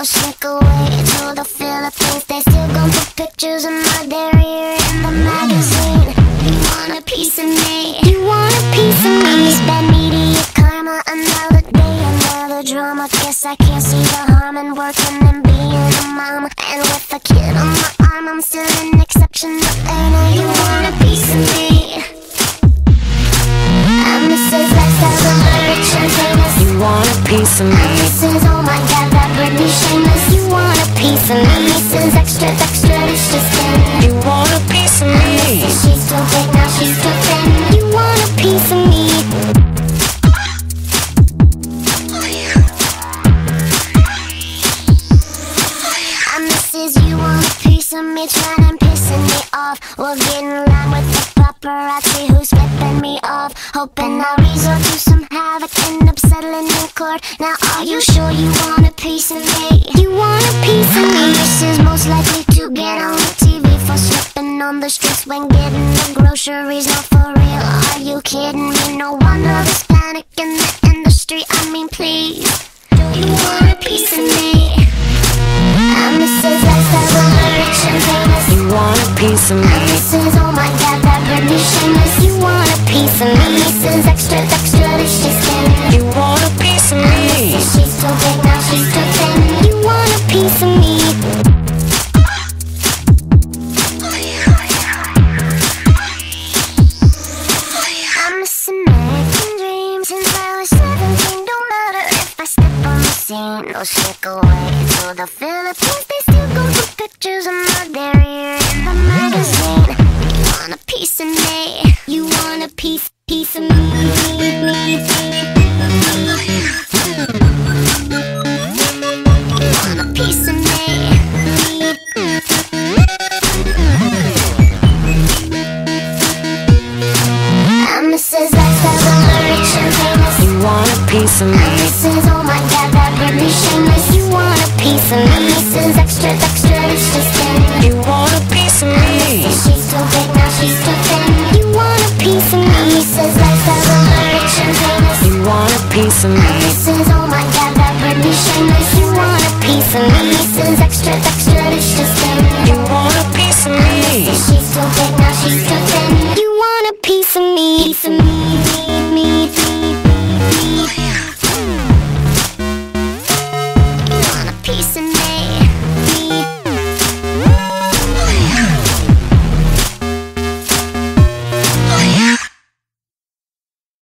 or sneak away to the Philippines. They still gon' put pictures of my derriere in the magazine. You want a piece of me? You want a piece of me? I'm this bad media karma. Another day, another drama. Guess I can't see the harm in working and being a mama. And with a kid on my arm, I'm still an exception to earner. You want a piece of me? I'm Mrs. Lifestyle of the rich and famous. You want a piece of me? I'm Mrs. Oh my God, that Britney shameless. You want a piece of me? I'm Mrs. Extra, extra, it's just thin. You want a piece of me? She's too big, now she's too thin. You want a piece of me? I'm Mrs. You want a piece of me? Trying and pissing me off. We'll get in line with the paparazzi who's flipping me off. Hoping I'll resort to some havoc, end up settling in court. Now are you sure you want a piece of me? You want a piece of me? This is most likely to get on the TV for slipping on the streets when getting the groceries. Not for real, are you kidding me? No wonder there's panic in the industry. I mean, please, do you want a piece of me? I'm Mrs. Lifestyle of the rich and famous. You want a piece of me? I'm Mrs. Oh my God, that Britney shameless. You want a piece of me? I'm Mrs. Extra, extra, it's just thin. You want a piece of me? She's too big, now she's too thin. You want a piece of me? I'm missing American dreams since I was 17. Don't matter if I step on the scene or sneak away to the Philippines. They still go for pictures of my derriere in the magazine. You want a piece of me? You want a piece of me? Piece of me. I'm Mrs. Lifestyle of the rich and famous. You want a piece of me? I'm Mrs. Oh my God, that Britney shameless. You want a piece of me? I'm Mrs. Extra, extra, it's just thin. You want a piece of me? She's too big, now she's too thin. You want a piece of me? I'm Mrs. Lifestyle of the rich and famous. You want a piece of me? I'm Mrs. Oh my God, that Britney shameless. You want a piece of me? I'm Mrs. Extra, extra, it's just thin. You want a piece of me? She's too big, now she's too thin. You want a piece of me? Piece of me.